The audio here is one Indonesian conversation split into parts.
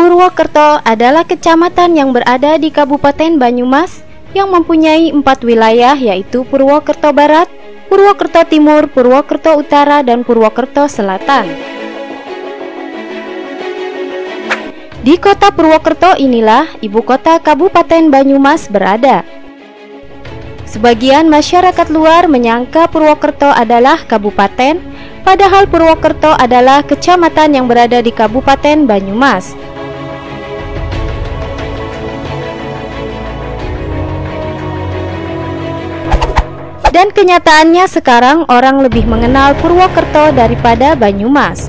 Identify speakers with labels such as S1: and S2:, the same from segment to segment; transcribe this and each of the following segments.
S1: Purwokerto adalah kecamatan yang berada di Kabupaten Banyumas yang mempunyai 4 wilayah, yaitu Purwokerto Barat, Purwokerto Timur, Purwokerto Utara, dan Purwokerto Selatan. Di kota Purwokerto inilah ibu kota Kabupaten Banyumas berada. Sebagian masyarakat luar menyangka Purwokerto adalah kabupaten, padahal Purwokerto adalah kecamatan yang berada di Kabupaten Banyumas. Dan kenyataannya sekarang orang lebih mengenal Purwokerto daripada Banyumas.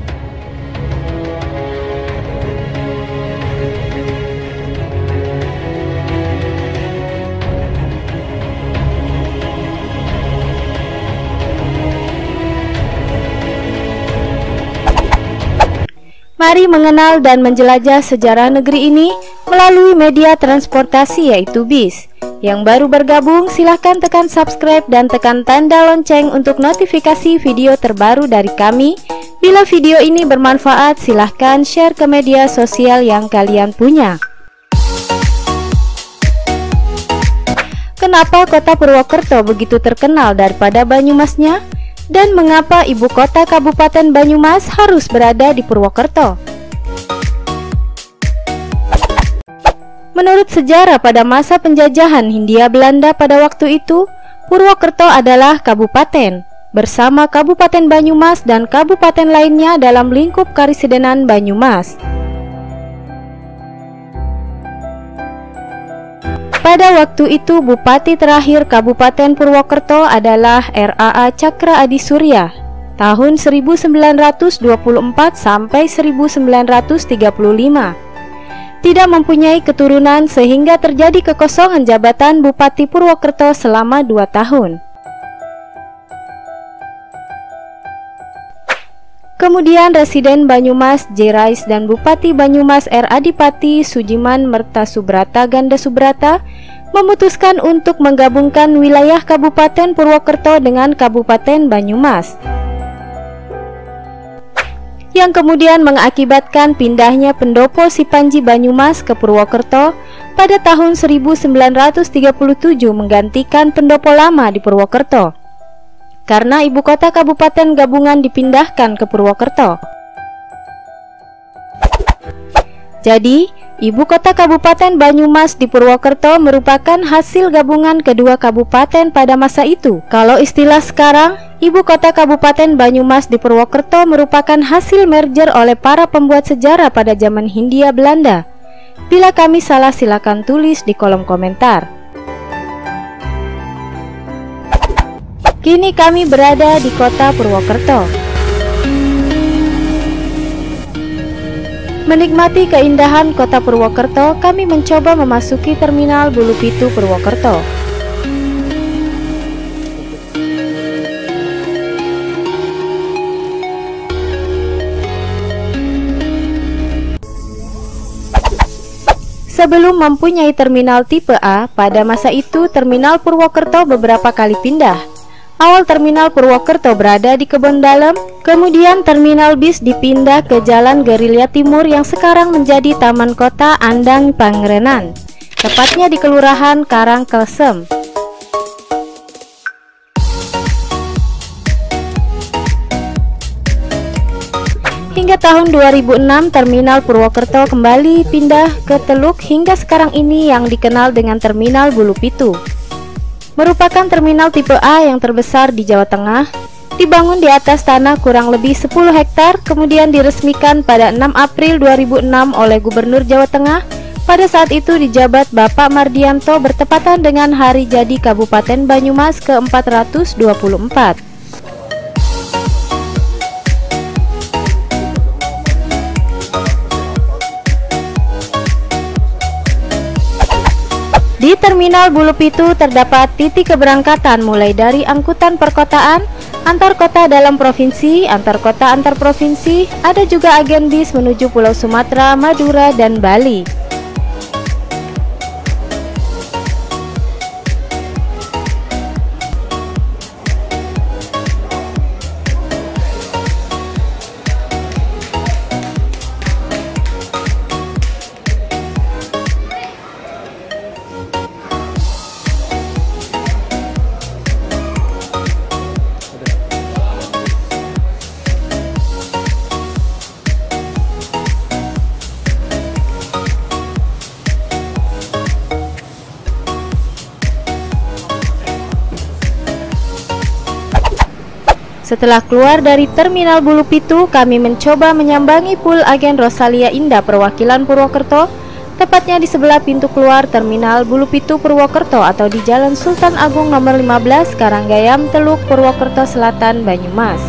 S1: Mari mengenal dan menjelajah sejarah negeri ini melalui media transportasi, yaitu bis. Yang baru bergabung, silahkan tekan subscribe dan tekan tanda lonceng untuk notifikasi video terbaru dari kami. Bila video ini bermanfaat, silahkan share ke media sosial yang kalian punya. Kenapa kota Purwokerto begitu terkenal daripada Banyumasnya? Dan mengapa ibu kota Kabupaten Banyumas harus berada di Purwokerto? Menurut sejarah pada masa penjajahan Hindia Belanda pada waktu itu, Purwokerto adalah kabupaten, bersama Kabupaten Banyumas dan kabupaten lainnya dalam lingkup Karisidenan Banyumas. Pada waktu itu, Bupati terakhir Kabupaten Purwokerto adalah RAA Cakra Adi Surya, tahun 1924 sampai 1935. Tidak mempunyai keturunan sehingga terjadi kekosongan jabatan Bupati Purwokerto selama 2 tahun. Kemudian Residen Banyumas J. Rais dan Bupati Banyumas R. Adipati Sujiman Mertasubrata Ganda Subrata memutuskan untuk menggabungkan wilayah Kabupaten Purwokerto dengan Kabupaten Banyumas, yang kemudian mengakibatkan pindahnya pendopo Sipanji Banyumas ke Purwokerto pada tahun 1937 menggantikan pendopo lama di Purwokerto, karena ibu kota kabupaten gabungan dipindahkan ke Purwokerto. Jadi, ibu kota Kabupaten Banyumas di Purwokerto merupakan hasil gabungan kedua kabupaten pada masa itu. Kalau istilah sekarang, ibu kota Kabupaten Banyumas di Purwokerto merupakan hasil merger oleh para pembuat sejarah pada zaman Hindia Belanda. Bila kami salah, silakan tulis di kolom komentar. Kini kami berada di kota Purwokerto. Menikmati keindahan kota Purwokerto, kami mencoba memasuki Terminal Bulu Pitu Purwokerto. Sebelum mempunyai terminal tipe A, pada masa itu Terminal Purwokerto beberapa kali pindah. Awal Terminal Purwokerto berada di Kebon Dalem, kemudian terminal bis dipindah ke Jalan Gerilya Timur yang sekarang menjadi Taman Kota Andang Pangrenan, tepatnya di Kelurahan Karangkelsem. Hingga tahun 2006, Terminal Purwokerto kembali pindah ke Teluk hingga sekarang ini yang dikenal dengan Terminal Bulu Pitu. Merupakan terminal tipe A yang terbesar di Jawa Tengah, dibangun di atas tanah kurang lebih 10 hektar, kemudian diresmikan pada 6 April 2006 oleh Gubernur Jawa Tengah. Pada saat itu dijabat Bapak Mardianto bertepatan dengan hari jadi Kabupaten Banyumas ke-424. Di Terminal Bulu Pitu terdapat titik keberangkatan mulai dari angkutan perkotaan, antar kota dalam provinsi, antar kota antar provinsi, ada juga agen bis menuju Pulau Sumatera, Madura, dan Bali. Setelah keluar dari Terminal Bulu Pitu, kami mencoba menyambangi Pool Agen Rosalia Indah perwakilan Purwokerto, tepatnya di sebelah pintu keluar Terminal Bulu Pitu Purwokerto atau di Jalan Sultan Agung nomor 15, Karanggayam, Teluk, Purwokerto Selatan, Banyumas.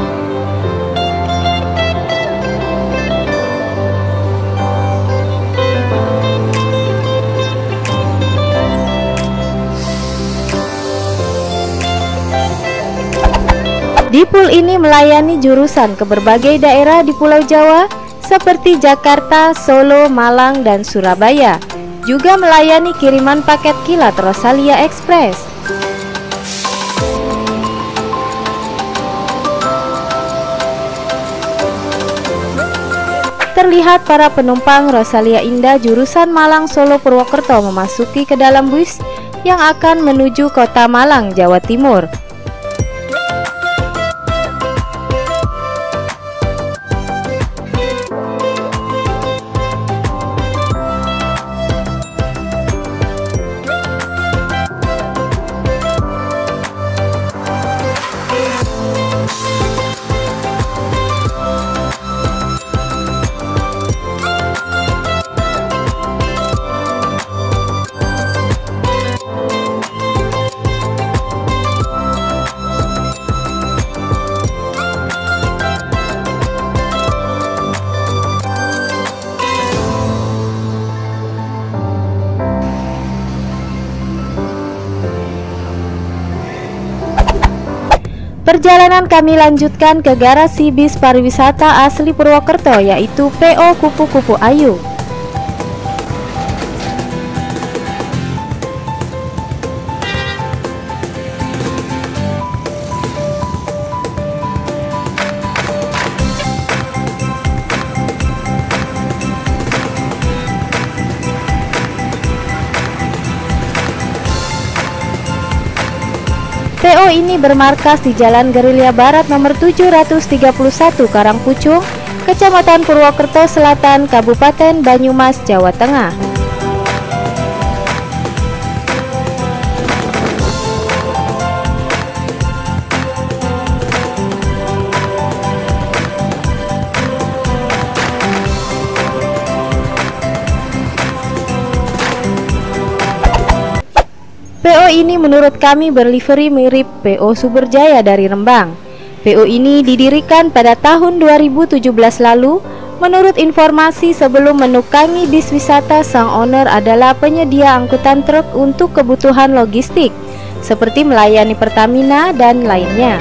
S1: Di pool ini melayani jurusan ke berbagai daerah di Pulau Jawa seperti Jakarta, Solo, Malang, dan Surabaya. Juga melayani kiriman paket kilat Rosalia Express. Terlihat para penumpang Rosalia Indah jurusan Malang, Solo, Purwokerto memasuki ke dalam bus yang akan menuju Kota Malang, Jawa Timur. Perjalanan kami lanjutkan ke garasi bis pariwisata asli Purwokerto, yaitu PO Kupu-Kupu Ayu. PO ini bermarkas di Jalan Gerilya Barat nomor 731 Karangpucung, Kecamatan Purwokerto Selatan, Kabupaten Banyumas, Jawa Tengah. PO ini menurut kami berlivery mirip PO Suberjaya dari Rembang. PO ini didirikan pada tahun 2017 lalu. Menurut informasi sebelum menukangi bis wisata, sang owner adalah penyedia angkutan truk untuk kebutuhan logistik, seperti melayani Pertamina dan lainnya.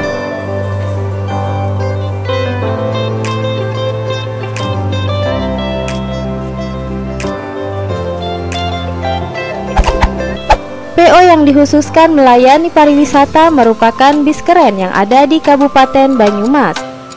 S1: PO yang dikhususkan melayani pariwisata merupakan bis keren yang ada di Kabupaten Banyumas.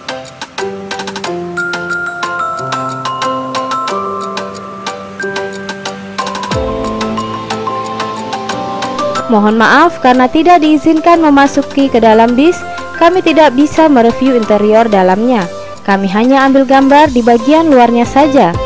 S1: Mohon maaf karena tidak diizinkan memasuki ke dalam bis, kami tidak bisa mereview interior dalamnya. Kami hanya ambil gambar di bagian luarnya saja.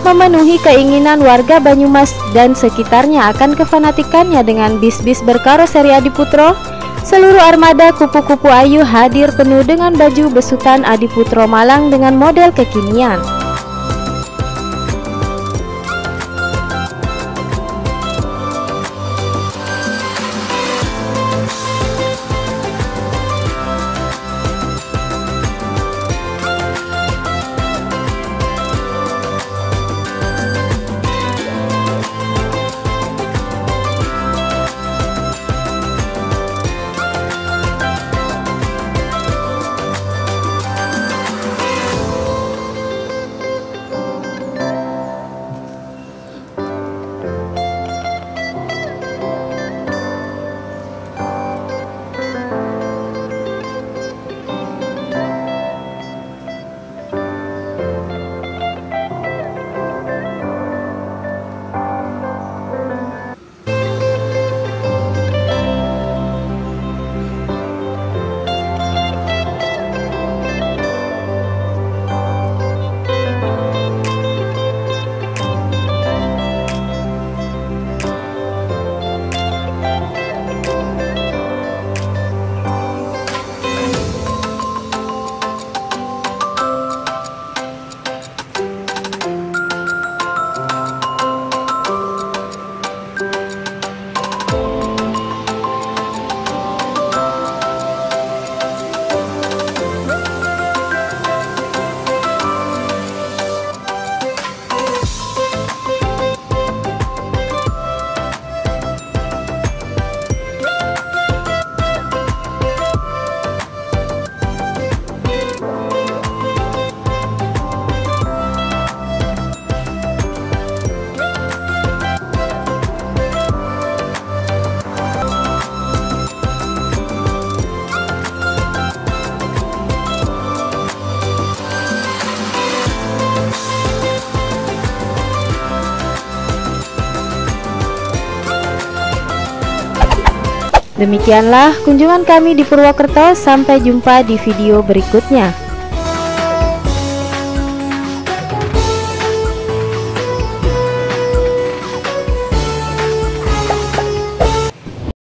S1: memenuhi keinginan warga Banyumas dan sekitarnya akan kefanatikannya dengan bis-bis berkaroseri Adiputro. Seluruh armada kupu-kupu Ayu hadir penuh dengan baju besutan Adiputro Malang dengan model kekinian. Demikianlah kunjungan kami di Purwokerto, sampai jumpa di video berikutnya.